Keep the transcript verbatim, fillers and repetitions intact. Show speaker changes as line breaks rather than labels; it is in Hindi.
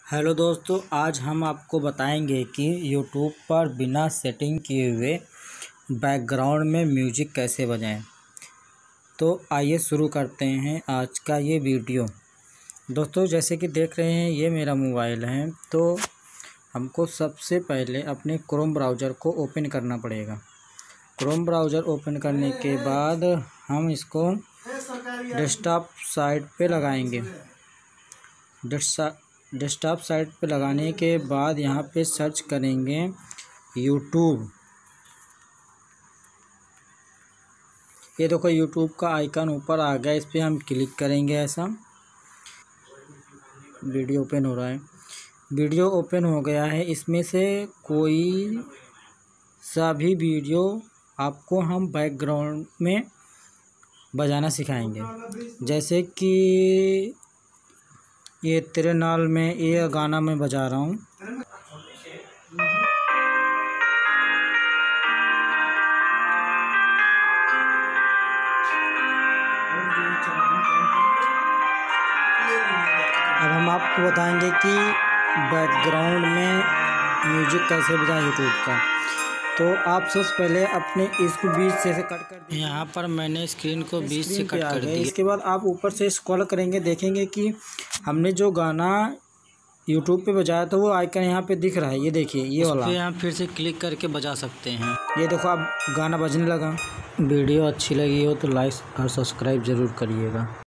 हेलो दोस्तों, आज हम आपको बताएंगे कि यूट्यूब पर बिना सेटिंग किए हुए बैकग्राउंड में म्यूजिक कैसे बजाएं। तो आइए शुरू करते हैं आज का ये वीडियो। दोस्तों, जैसे कि देख रहे हैं ये मेरा मोबाइल है। तो हमको सबसे पहले अपने क्रोम ब्राउज़र को ओपन करना पड़ेगा। क्रोम ब्राउज़र ओपन करने के बाद हम इसको डेस्कटॉप साइट पे लगाएंगे। डेस्कटॉप साइट पे लगाने के बाद यहाँ पे सर्च करेंगे यूट्यूब। ये देखो यूट्यूब का आइकन ऊपर आ गया, इस पर हम क्लिक करेंगे। ऐसा वीडियो ओपन हो रहा है। वीडियो ओपन हो गया है। इसमें से कोई सा भी वीडियो आपको हम बैकग्राउंड में बजाना सिखाएंगे। जैसे कि ये तेरे नाल में ये गाना मैं बजा रहा हूँ। अब हम आपको बताएंगे कि बैकग्राउंड में म्यूजिक कैसे बजाएं यूट्यूब का। तो आप सबसे पहले अपने इसको बीच से कट कर दिए। यहाँ पर मैंने स्क्रीन को बीच से कट कर दिया। इसके बाद आप ऊपर से स्क्रॉल करेंगे, देखेंगे कि हमने जो गाना यूट्यूब पे बजाया था वो आइकन यहाँ पे दिख रहा है। ये देखिए, ये वाला यहाँ फिर से क्लिक करके बजा सकते हैं। ये देखो अब गाना बजने लगा। वीडियो अच्छी लगी हो तो लाइक और सब्सक्राइब ज़रूर करिएगा।